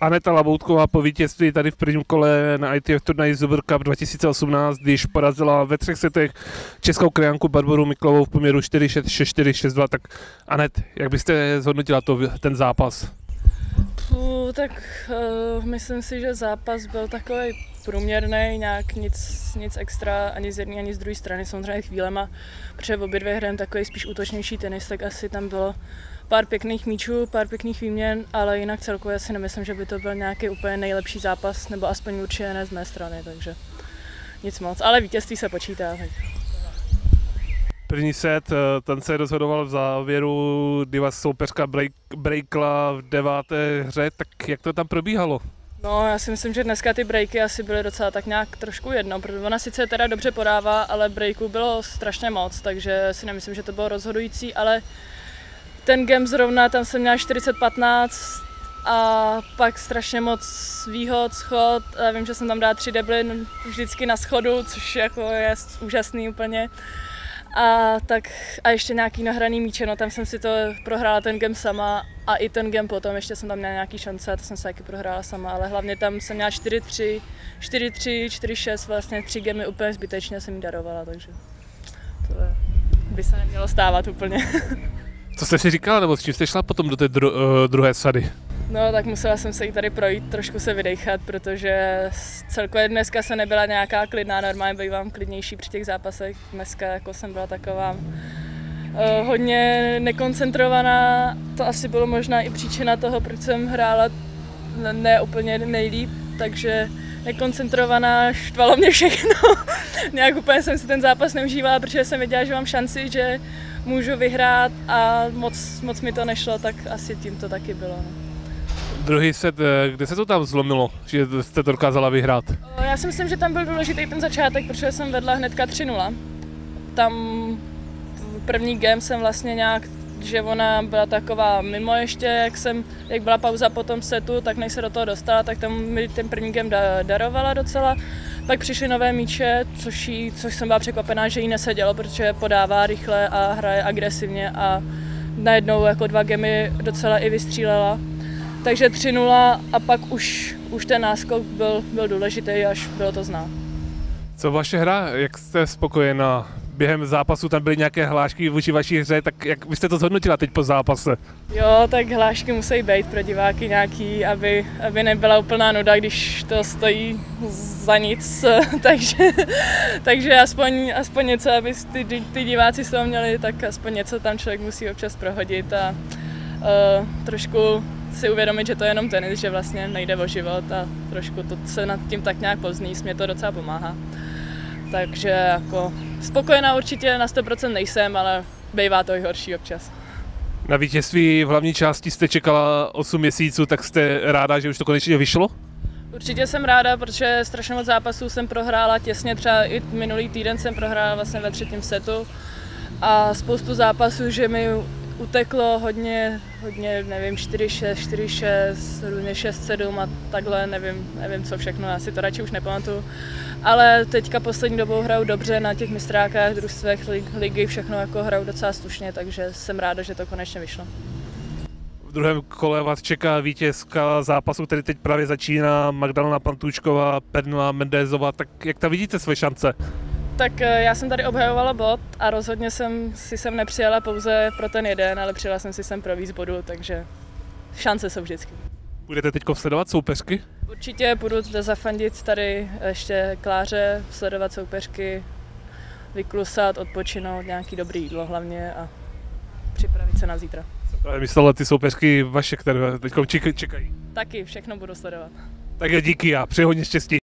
Aneta Laboutková po vítězství tady v prvním kole na ITF turnaji Super Cup 2018, když porazila ve 3 setech českou krajanku Barboru Miklovou v poměru 4-6, 6-4, 6-2. Tak Anet, jak byste zhodnotila ten zápas? Myslím si, že zápas byl takový průměrný, nějak nic extra ani z jedné, ani z druhé strany, samozřejmě chvílema, protože obě dvě hrajeme takový spíš útočnější tenis, tak asi tam bylo pár pěkných míčů, pár pěkných výměn, ale jinak celkově si nemyslím, že by to byl nějaký úplně nejlepší zápas, nebo aspoň určitě ne z mé strany, takže nic moc, ale vítězství se počítá. Tak. První set, ten se rozhodoval v závěru, kdy vás soupeřka breakla v 9. hře, tak jak to tam probíhalo? No, já si myslím, že dneska ty breaky asi byly docela tak nějak trošku jedno, protože ona sice teda dobře podává, ale breaků bylo strašně moc, takže si nemyslím, že to bylo rozhodující, ale ten game zrovna, tam jsem měla 40-15 a pak strašně moc výhod, schod, já vím, že jsem tam dala 3 debly vždycky na schodu, což jako je úžasný úplně. A ještě nějaký nahraný míče, no tam jsem si to prohrála ten game sama a i ten game potom ještě jsem tam měla nějaký šance a to jsem se taky prohrála sama, ale hlavně tam jsem měla 4-3, 4-3, 4-6, vlastně 3 gamy úplně zbytečně jsem jí darovala, takže to by se nemělo stávat úplně. Co jste si říkala, nebo s čím jste šla potom do té druhé sady? No tak musela jsem se jí tady projít, trošku se vydechat, protože celkově dneska jsem nebyla nějaká klidná, normálně bývám klidnější při těch zápasech. Dneska jako jsem byla taková hodně nekoncentrovaná, to asi bylo možná i příčina toho, proč jsem hrála ne úplně nejlíp, takže nekoncentrovaná, štvalo mě všechno. Nějak úplně jsem si ten zápas neužívala, protože jsem věděla, že mám šanci, že můžu vyhrát a moc mi to nešlo, tak asi tím to taky bylo. No. Druhý set, kde se to tam zlomilo, že jste to dokázala vyhrát? Já si myslím, že tam byl důležitý ten začátek, protože jsem vedla hnedka 3-0. Tam v první game jsem vlastně nějak, že ona byla taková mimo ještě, jak byla pauza po tom setu, tak než se do toho dostala, tak tam mi ten první game darovala docela. Pak přišly nové míče, což jsem byla překvapená, že jí nesedělo, protože podává rychle a hraje agresivně a najednou jako 2 gamy docela i vystřílela. Takže 3-0 a pak už ten náskok byl důležitý, až bylo to znát. Co vaše hra, jak jste spokojená? Během zápasu tam byly nějaké hlášky vůči vaší hře, tak jak byste to zhodnotila teď po zápase? Jo, tak hlášky musí být pro diváky nějaký, aby nebyla úplná nuda, když to stojí za nic, takže aspoň něco, aby ty diváci z toho měli, tak aspoň něco tam člověk musí občas prohodit a trošku si uvědomit, že to je jenom tenis, že vlastně nejde o život a trošku to se nad tím tak nějak povzníst, mě to docela pomáhá. Takže jako spokojená určitě na 100% nejsem, ale bývá to i horší občas. Na vítězství v hlavní části jste čekala 8 měsíců, tak jste ráda, že už to konečně vyšlo? Určitě jsem ráda, protože strašně moc zápasů jsem prohrála těsně, třeba i minulý týden jsem prohrála vlastně ve 3. setu a spoustu zápasů, že mi uteklo hodně, nevím, 4-6, 4-6, různě 6-7 a takhle, nevím co všechno, já si to radši už nepamatuju. Ale teďka poslední dobou hraju dobře na těch mistrákách, družstvech, ligy, všechno jako hraju docela slušně, takže jsem ráda, že to konečně vyšlo. V druhém kole vás čeká vítězka zápasu, který teď právě začíná, Magdalena Pantůčková, Pernila Mendézová, tak jak tam vidíte své šance? Tak já jsem tady obhajovala bod a rozhodně jsem si sem nepřijela pouze pro ten jeden, ale přijela jsem si sem pro víc bodů, takže šance jsou vždycky. Budete teď sledovat soupeřky? Určitě budu zafandit tady ještě Kláře, sledovat soupeřky, vyklusat, odpočinout, nějaký dobrý jídlo hlavně a připravit se na zítra. Jsem myslela ty soupeřky vaše, které teď čekají. Taky všechno budu sledovat. Takže díky a přeji hodně štěstí.